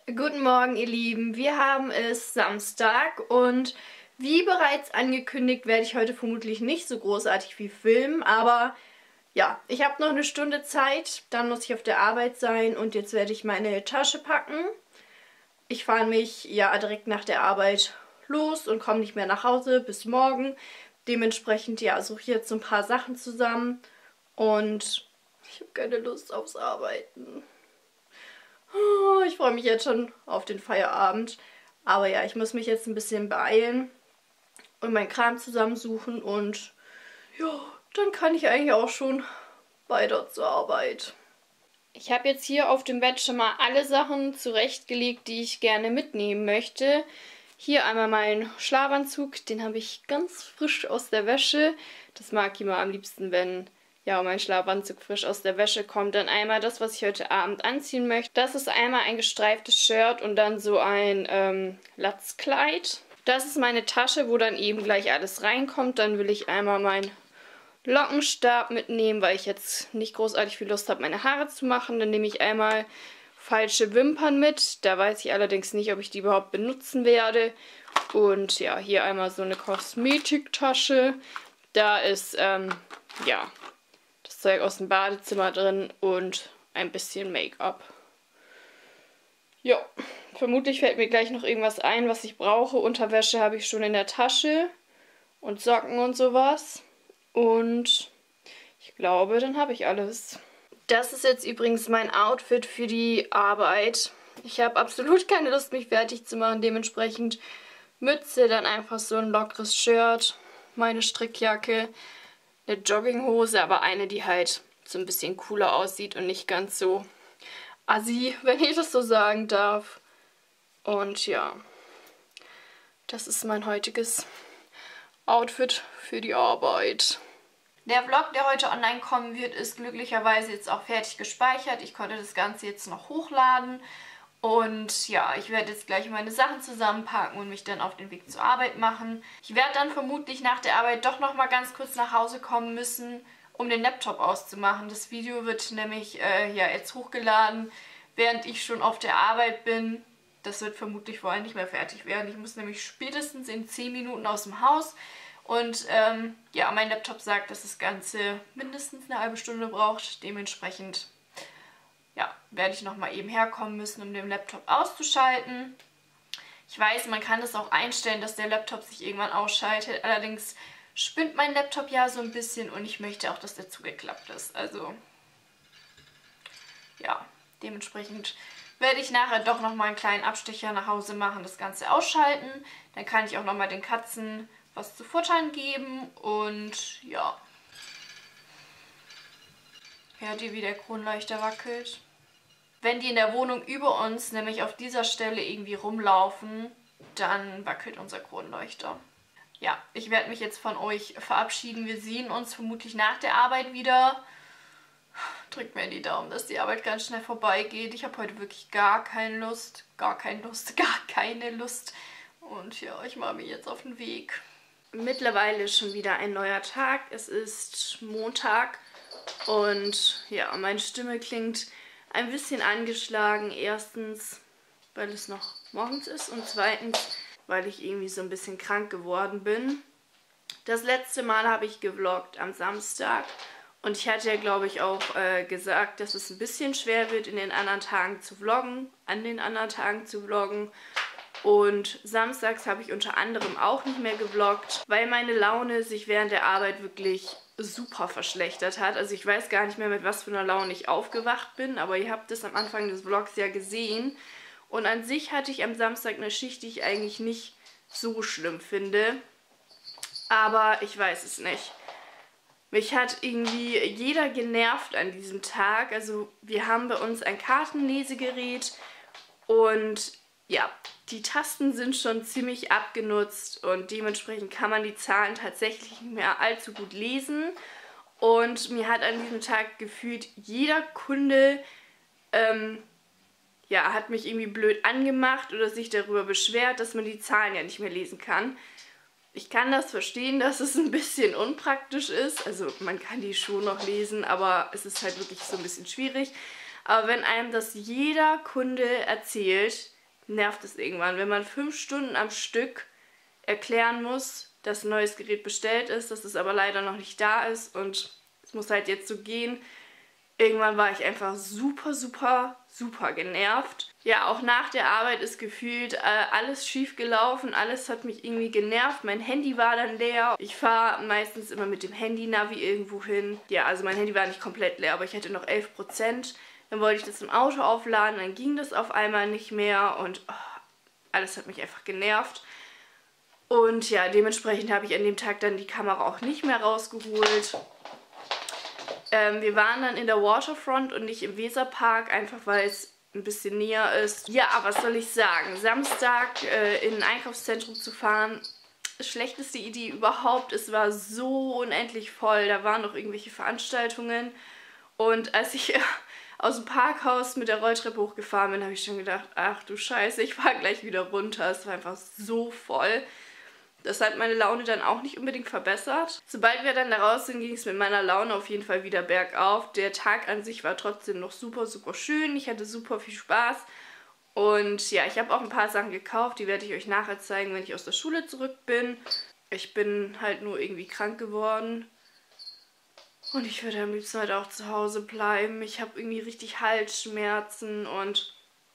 Guten Morgen, ihr Lieben. Wir haben es Samstag und wie bereits angekündigt, werde ich heute vermutlich nicht so großartig viel filmen, aber ja, ich habe noch eine Stunde Zeit, dann muss ich auf der Arbeit sein und jetzt werde ich meine Tasche packen. Ich fahre mich ja direkt nach der Arbeit los und komme nicht mehr nach Hause bis morgen. Dementsprechend, ja, suche ich jetzt so ein paar Sachen zusammen und ich habe keine Lust aufs Arbeiten. Oh, ich freue mich jetzt schon auf den Feierabend. Aber ja, ich muss mich jetzt ein bisschen beeilen und meinen Kram zusammensuchen und ja, dann kann ich eigentlich auch schon weiter zur Arbeit. Ich habe jetzt hier auf dem Bett schon mal alle Sachen zurechtgelegt, die ich gerne mitnehmen möchte. Hier einmal meinen Schlafanzug, den habe ich ganz frisch aus der Wäsche. Das mag ich immer am liebsten, wenn ja, mein Schlafanzug frisch aus der Wäsche kommt. Dann einmal das, was ich heute Abend anziehen möchte. Das ist einmal ein gestreiftes Shirt und dann so ein Latzkleid. Das ist meine Tasche, wo dann eben gleich alles reinkommt. Dann will ich einmal meinen Lockenstab mitnehmen, weil ich jetzt nicht großartig viel Lust habe, meine Haare zu machen. Dann nehme ich einmal falsche Wimpern mit. Da weiß ich allerdings nicht, ob ich die überhaupt benutzen werde. Und ja, hier einmal so eine Kosmetiktasche. Da ist, ja, das Zeug aus dem Badezimmer drin und ein bisschen Make-up. Ja, vermutlich fällt mir gleich noch irgendwas ein, was ich brauche. Unterwäsche habe ich schon in der Tasche und Socken und sowas. Und ich glaube, dann habe ich alles. Das ist jetzt übrigens mein Outfit für die Arbeit. Ich habe absolut keine Lust, mich fertig zu machen. Dementsprechend Mütze, dann einfach so ein lockeres Shirt, meine Strickjacke, eine Jogginghose, aber eine, die halt so ein bisschen cooler aussieht und nicht ganz so assi, wenn ich das so sagen darf. Und ja, das ist mein heutiges Outfit für die Arbeit. Der Vlog, der heute online kommen wird, ist glücklicherweise jetzt auch fertig gespeichert. Ich konnte das Ganze jetzt noch hochladen. Und ja, ich werde jetzt gleich meine Sachen zusammenpacken und mich dann auf den Weg zur Arbeit machen. Ich werde dann vermutlich nach der Arbeit doch noch mal ganz kurz nach Hause kommen müssen, um den Laptop auszumachen. Das Video wird nämlich ja jetzt hochgeladen, während ich schon auf der Arbeit bin. Das wird vermutlich vorher nicht mehr fertig werden. Ich muss nämlich spätestens in 10 Minuten aus dem Haus. Und ja, mein Laptop sagt, dass das Ganze mindestens eine halbe Stunde braucht. Dementsprechend ja, werde ich nochmal eben herkommen müssen, um den Laptop auszuschalten. Ich weiß, man kann das auch einstellen, dass der Laptop sich irgendwann ausschaltet. Allerdings spinnt mein Laptop ja so ein bisschen und ich möchte auch, dass der zugeklappt ist. Also ja, dementsprechend werde ich nachher doch nochmal einen kleinen Abstecher nach Hause machen, das Ganze ausschalten. Dann kann ich auch nochmal den Katzen was zu futtern geben und ja. Hört ihr, wie der Kronleuchter wackelt? Wenn die in der Wohnung über uns nämlich auf dieser Stelle irgendwie rumlaufen, dann wackelt unser Kronleuchter. Ja, ich werde mich jetzt von euch verabschieden. Wir sehen uns vermutlich nach der Arbeit wieder. Drückt mir in die Daumen, dass die Arbeit ganz schnell vorbeigeht. Ich habe heute wirklich gar keine Lust. Und ja, ich mache mich jetzt auf den Weg. Mittlerweile ist schon wieder ein neuer Tag. Es ist Montag und ja, meine Stimme klingt ein bisschen angeschlagen. Erstens, weil es noch morgens ist und zweitens, weil ich irgendwie so ein bisschen krank geworden bin. Das letzte Mal habe ich gevloggt am Samstag und ich hatte ja, glaube ich, auch gesagt, dass es ein bisschen schwer wird, an den anderen Tagen zu vloggen. Und samstags habe ich unter anderem auch nicht mehr gevloggt, weil meine Laune sich während der Arbeit wirklich super verschlechtert hat. Also ich weiß gar nicht mehr, mit was für einer Laune ich aufgewacht bin, aber ihr habt es am Anfang des Vlogs ja gesehen. Und an sich hatte ich am Samstag eine Schicht, die ich eigentlich nicht so schlimm finde. Aber ich weiß es nicht. Mich hat irgendwie jeder genervt an diesem Tag. Also wir haben bei uns ein Kartenlesegerät und ja, die Tasten sind schon ziemlich abgenutzt und dementsprechend kann man die Zahlen tatsächlich nicht mehr allzu gut lesen. Und mir hat an diesem Tag gefühlt jeder Kunde ja, hat mich irgendwie blöd angemacht oder sich darüber beschwert, dass man die Zahlen ja nicht mehr lesen kann. Ich kann das verstehen, dass es ein bisschen unpraktisch ist. Also man kann die schon noch lesen, aber es ist halt wirklich so ein bisschen schwierig. Aber wenn einem das jeder Kunde erzählt, nervt es irgendwann, wenn man 5 Stunden am Stück erklären muss, dass ein neues Gerät bestellt ist, dass es aber leider noch nicht da ist und es muss halt jetzt so gehen. Irgendwann war ich einfach super, super, super genervt. Ja, auch nach der Arbeit ist gefühlt alles schief gelaufen, alles hat mich irgendwie genervt. Mein Handy war dann leer. Ich fahre meistens immer mit dem Handy-Navi irgendwo hin. Ja, also mein Handy war nicht komplett leer, aber ich hatte noch 11%. Dann wollte ich das im Auto aufladen, dann ging das auf einmal nicht mehr und alles hat mich einfach genervt. Und ja, dementsprechend habe ich an dem Tag dann die Kamera auch nicht mehr rausgeholt. Wir waren dann in der Waterfront und nicht im Weserpark, einfach weil es ein bisschen näher ist. Ja, was soll ich sagen? Samstag in ein Einkaufszentrum zu fahren, schlechteste Idee überhaupt. Es war so unendlich voll, da waren noch irgendwelche Veranstaltungen. Und als ich aus dem Parkhaus mit der Rolltreppe hochgefahren bin, habe ich schon gedacht, ach du Scheiße, ich fahre gleich wieder runter. Es war einfach so voll. Das hat meine Laune dann auch nicht unbedingt verbessert. Sobald wir dann da raus sind, ging es mit meiner Laune auf jeden Fall wieder bergauf. Der Tag an sich war trotzdem noch super, super schön. Ich hatte super viel Spaß. Und ja, ich habe auch ein paar Sachen gekauft. Die werde ich euch nachher zeigen, wenn ich aus der Schule zurück bin. Ich bin halt nur irgendwie krank geworden. Und ich würde am liebsten halt auch zu Hause bleiben. Ich habe irgendwie richtig Halsschmerzen und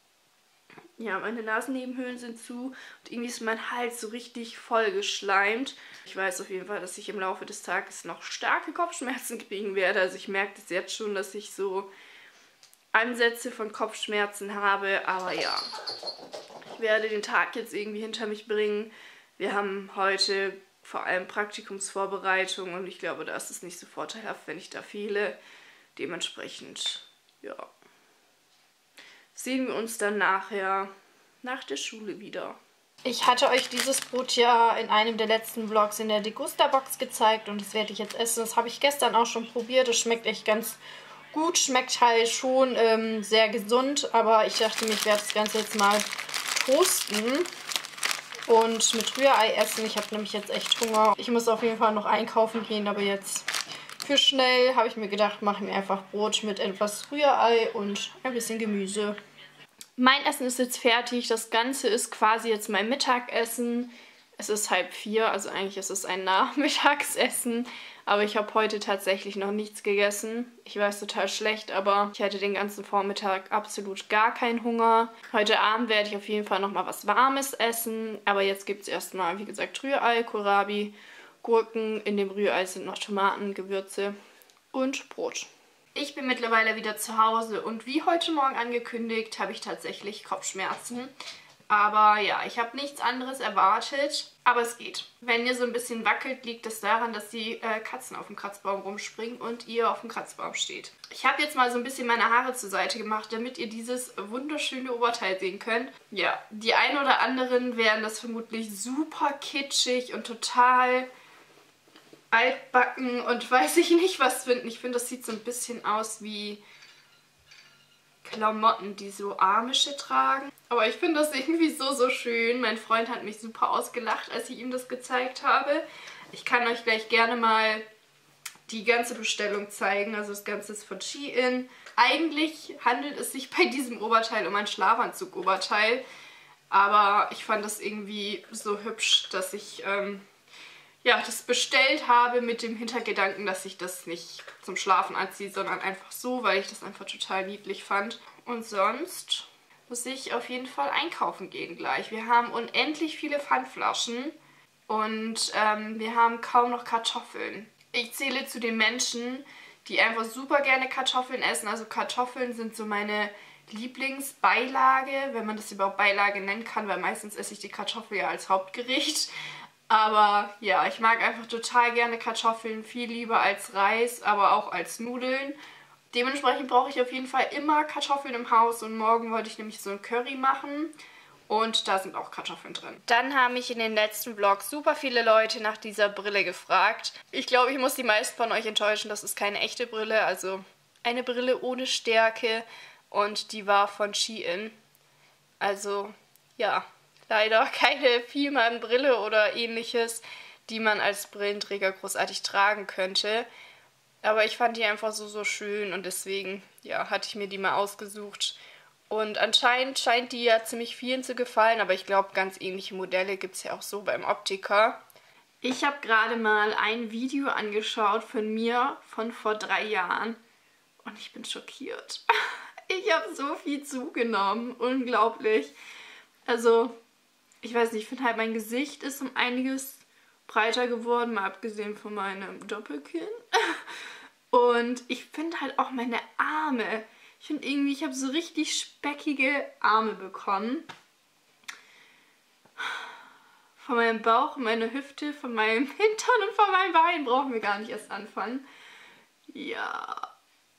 ja, meine Nasennebenhöhlen sind zu und irgendwie ist mein Hals so richtig voll geschleimt. Ich weiß auf jeden Fall, dass ich im Laufe des Tages noch starke Kopfschmerzen kriegen werde. Also ich merke das jetzt schon, dass ich so Ansätze von Kopfschmerzen habe. Aber ja, ich werde den Tag jetzt irgendwie hinter mich bringen. Wir haben heute vor allem Praktikumsvorbereitung und ich glaube, da ist es nicht so vorteilhaft, wenn ich da fehle. Dementsprechend, ja, sehen wir uns dann nachher nach der Schule wieder. Ich hatte euch dieses Brot ja in einem der letzten Vlogs in der Degusta-Box gezeigt und das werde ich jetzt essen. Das habe ich gestern auch schon probiert. Das schmeckt echt ganz gut. Schmeckt halt schon sehr gesund, aber ich dachte mir, ich werde das Ganze jetzt mal toasten und mit Rührei essen. Ich habe nämlich jetzt echt Hunger. Ich muss auf jeden Fall noch einkaufen gehen, aber jetzt für schnell habe ich mir gedacht, mache mir einfach Brot mit etwas Rührei und ein bisschen Gemüse. Mein Essen ist jetzt fertig. Das Ganze ist quasi jetzt mein Mittagessen. Es ist 3:30, also eigentlich ist es ein Nachmittagsessen. Aber ich habe heute tatsächlich noch nichts gegessen. Ich weiß, total schlecht, aber ich hatte den ganzen Vormittag absolut gar keinen Hunger. Heute Abend werde ich auf jeden Fall nochmal was Warmes essen. Aber jetzt gibt es erstmal, wie gesagt, Rührei, Kohlrabi, Gurken. In dem Rührei sind noch Tomaten, Gewürze und Brot. Ich bin mittlerweile wieder zu Hause und wie heute Morgen angekündigt, habe ich tatsächlich Kopfschmerzen. Aber ja, ich habe nichts anderes erwartet, aber es geht. Wenn ihr so ein bisschen wackelt, liegt das daran, dass die Katzen auf dem Kratzbaum rumspringen und ihr auf dem Kratzbaum steht. Ich habe jetzt mal so ein bisschen meine Haare zur Seite gemacht, damit ihr dieses wunderschöne Oberteil sehen könnt. Ja, die einen oder anderen werden das vermutlich super kitschig und total altbacken und weiß ich nicht was finden. Ich finde, das sieht so ein bisschen aus wie Klamotten, die so Amische tragen. Aber ich finde das irgendwie so, so schön. Mein Freund hat mich super ausgelacht, als ich ihm das gezeigt habe. Ich kann euch gleich gerne mal die ganze Bestellung zeigen. Also das Ganze ist von Shein. Eigentlich handelt es sich bei diesem Oberteil um ein Schlafanzug-Oberteil. Aber ich fand das irgendwie so hübsch, dass ich ja, das bestellt habe mit dem Hintergedanken, dass ich das nicht zum Schlafen anziehe, sondern einfach so, weil ich das einfach total niedlich fand. Und sonst muss ich auf jeden Fall einkaufen gehen gleich. Wir haben unendlich viele Pfandflaschen und wir haben kaum noch Kartoffeln. Ich zähle zu den Menschen, die einfach super gerne Kartoffeln essen. Also Kartoffeln sind so meine Lieblingsbeilage, wenn man das überhaupt Beilage nennen kann, weil meistens esse ich die Kartoffel ja als Hauptgericht. Aber ja, ich mag einfach total gerne Kartoffeln, viel lieber als Reis, aber auch als Nudeln. Dementsprechend brauche ich auf jeden Fall immer Kartoffeln im Haus und morgen wollte ich nämlich so ein Curry machen und da sind auch Kartoffeln drin. Dann haben mich in den letzten Vlogs super viele Leute nach dieser Brille gefragt. Ich glaube, ich muss die meisten von euch enttäuschen, das ist keine echte Brille, also eine Brille ohne Stärke und die war von Shein. Also ja, leider keine Fielmann-Brille oder ähnliches, die man als Brillenträger großartig tragen könnte. Aber ich fand die einfach so, so schön und deswegen, ja, hatte ich mir die mal ausgesucht. Und anscheinend scheint die ja ziemlich vielen zu gefallen, aber ich glaube, ganz ähnliche Modelle gibt es ja auch so beim Optiker. Ich habe gerade mal ein Video angeschaut von mir von vor 3 Jahren und ich bin schockiert. Ich habe so viel zugenommen, unglaublich. Also, ich weiß nicht, ich finde halt, mein Gesicht ist um einiges breiter geworden, mal abgesehen von meinem Doppelkinn. Und ich finde halt auch meine Arme. Ich finde irgendwie, ich habe so richtig speckige Arme bekommen. Von meinem Bauch, meiner Hüfte, von meinem Hintern und von meinem Bein brauchen wir gar nicht erst anfangen. Ja.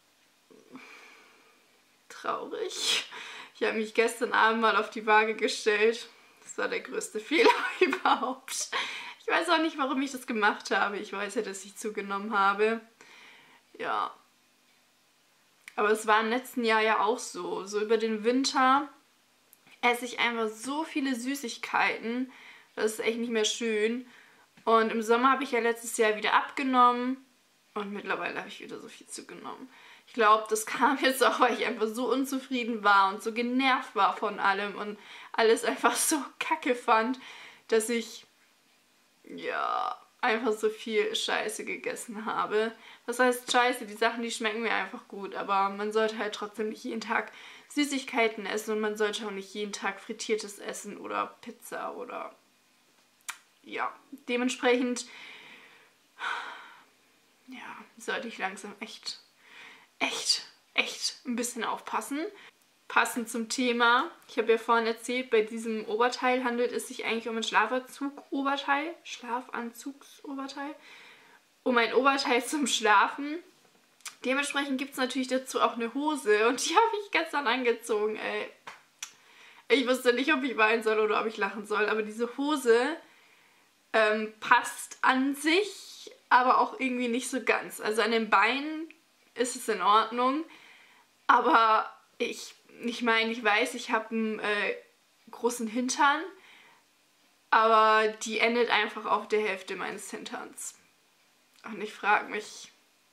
Traurig. Ich habe mich gestern Abend mal auf die Waage gestellt. Das war der größte Fehler überhaupt. Ich weiß auch nicht, warum ich das gemacht habe. Ich weiß ja, dass ich zugenommen habe. Ja. Aber es war im letzten Jahr ja auch so. So über den Winter esse ich einfach so viele Süßigkeiten. Das ist echt nicht mehr schön. Und im Sommer habe ich ja letztes Jahr wieder abgenommen. Und mittlerweile habe ich wieder so viel zugenommen. Ich glaube, das kam jetzt auch, weil ich einfach so unzufrieden war und so genervt war von allem und alles einfach so kacke fand, dass ich, ja, einfach so viel Scheiße gegessen habe. Das heißt Scheiße, die Sachen, die schmecken mir einfach gut, aber man sollte halt trotzdem nicht jeden Tag Süßigkeiten essen und man sollte auch nicht jeden Tag Frittiertes essen oder Pizza oder, ja, dementsprechend, ja, sollte ich langsam echt ein bisschen aufpassen. Passend zum Thema, ich habe ja vorhin erzählt, bei diesem Oberteil handelt es sich eigentlich um ein Schlafanzugsoberteil, um ein Oberteil zum Schlafen. Dementsprechend gibt es natürlich dazu auch eine Hose und die habe ich gestern angezogen, ey. Ich wusste nicht, ob ich weinen soll oder ob ich lachen soll, aber diese Hose passt an sich, aber auch irgendwie nicht so ganz. Also an den Beinen ist es in Ordnung, aber ich meine, ich weiß, ich habe einen großen Hintern, aber die endet einfach auf der Hälfte meines Hinterns. Und ich frage mich,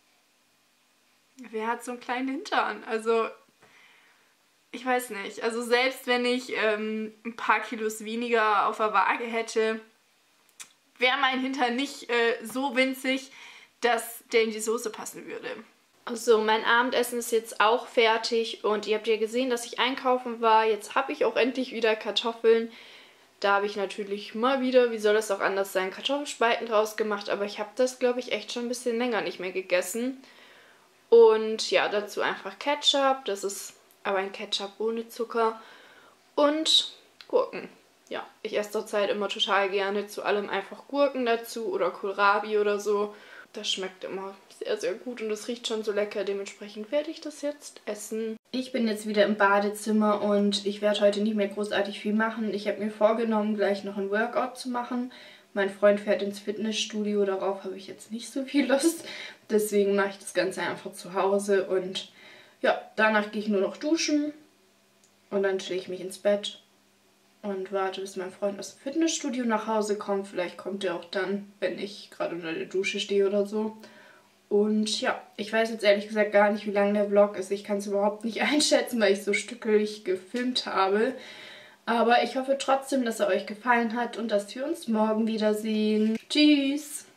wer hat so einen kleinen Hintern? Also, ich weiß nicht. Also selbst wenn ich ein paar Kilos weniger auf der Waage hätte, wäre mein Hintern nicht so winzig, dass der in die Soße passen würde. Also mein Abendessen ist jetzt auch fertig und ihr habt ja gesehen, dass ich einkaufen war. Jetzt habe ich auch endlich wieder Kartoffeln. Da habe ich natürlich mal wieder, wie soll das auch anders sein, Kartoffelspalten draus gemacht. Aber ich habe das, glaube ich, echt schon ein bisschen länger nicht mehr gegessen. Und ja, dazu einfach Ketchup. Das ist aber ein Ketchup ohne Zucker. Und Gurken. Ja, ich esse zurzeit immer total gerne zu allem einfach Gurken dazu oder Kohlrabi oder so. Das schmeckt immer sehr, sehr gut und es riecht schon so lecker. Dementsprechend werde ich das jetzt essen. Ich bin jetzt wieder im Badezimmer und ich werde heute nicht mehr großartig viel machen. Ich habe mir vorgenommen, gleich noch ein Workout zu machen. Mein Freund fährt ins Fitnessstudio, darauf habe ich jetzt nicht so viel Lust. Deswegen mache ich das Ganze einfach zu Hause und ja, danach gehe ich nur noch duschen und dann stelle ich mich ins Bett und warte, bis mein Freund aus dem Fitnessstudio nach Hause kommt. Vielleicht kommt er auch dann, wenn ich gerade unter der Dusche stehe oder so. Und ja, ich weiß jetzt ehrlich gesagt gar nicht, wie lang der Vlog ist. Ich kann es überhaupt nicht einschätzen, weil ich so stückelig gefilmt habe. Aber ich hoffe trotzdem, dass er euch gefallen hat und dass wir uns morgen wiedersehen. Tschüss!